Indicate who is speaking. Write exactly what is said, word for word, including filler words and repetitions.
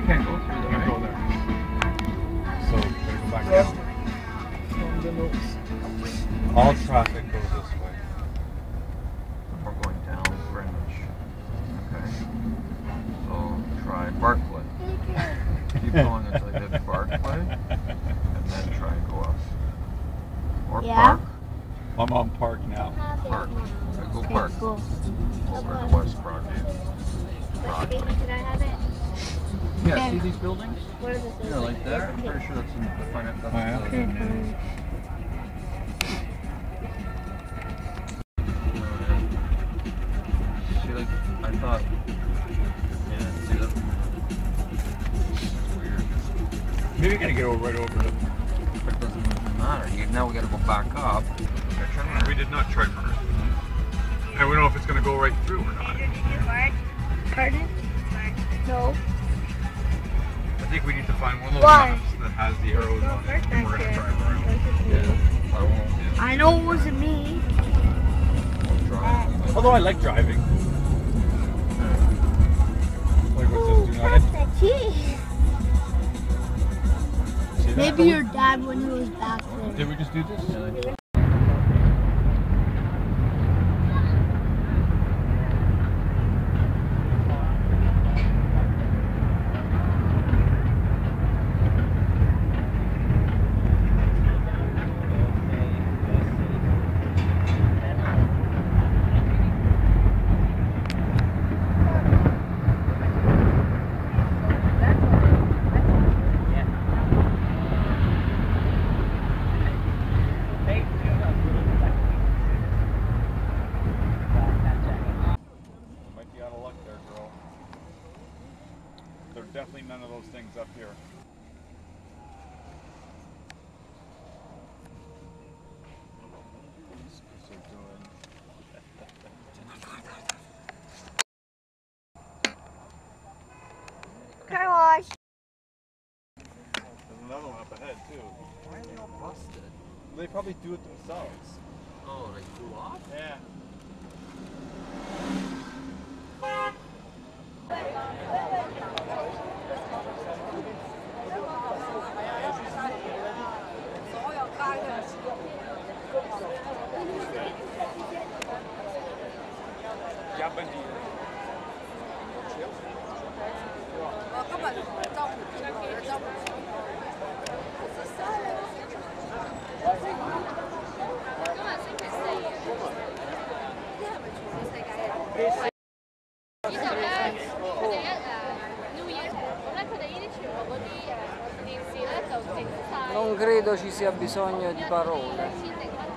Speaker 1: can't go through there.
Speaker 2: Can't
Speaker 1: right?
Speaker 2: go there. So better go back down. All traffic goes this way.
Speaker 1: We're going down Greenwich. Okay. So try Barclay. Keep going until you hit Barclay, and then try and go up. Or
Speaker 3: Yeah.
Speaker 1: Park.
Speaker 2: I'm on Park now.
Speaker 1: Park. Okay, go
Speaker 3: Okay,
Speaker 1: Park.
Speaker 3: cool.
Speaker 1: Over to West Broadgate. Broadway.
Speaker 3: Can I have it?
Speaker 1: Yeah,
Speaker 3: Okay.
Speaker 1: see these buildings?
Speaker 3: What is this?
Speaker 1: Yeah, like there. I'm pretty sure that's in the front. That's
Speaker 2: Oh, yeah?
Speaker 1: the,
Speaker 3: Okay, fine.
Speaker 1: See, like, I thought. Yeah, see that? It's weird.
Speaker 2: Maybe you're gonna get over right over it.
Speaker 1: But it doesn't even matter. You, now we gotta go back up. Okay, turn around.
Speaker 2: We did not try first. And we don't know if it's gonna go right through or not.
Speaker 3: Did you mark? Pardon? No.
Speaker 2: I think we need to find one of those
Speaker 3: Why?
Speaker 2: maps that has the arrows on it, and we're gonna drive around.
Speaker 1: Yeah, I won't. Yeah.
Speaker 3: I know it wasn't me.
Speaker 1: I'll drive.
Speaker 2: Although I like driving. Like what's this? Do not enter. See that?
Speaker 3: Maybe your dad when he was back there.
Speaker 2: Did we just do this?
Speaker 1: Yeah.
Speaker 2: Might be out of luck there, girl. There are definitely none of those things up here.
Speaker 3: Car wash.
Speaker 2: There's another one up ahead too.
Speaker 1: Why are they all busted?
Speaker 2: They probably do it themselves.
Speaker 1: Oh, they flew off?
Speaker 2: Yeah.
Speaker 4: Non credo ci sia bisogno di parole.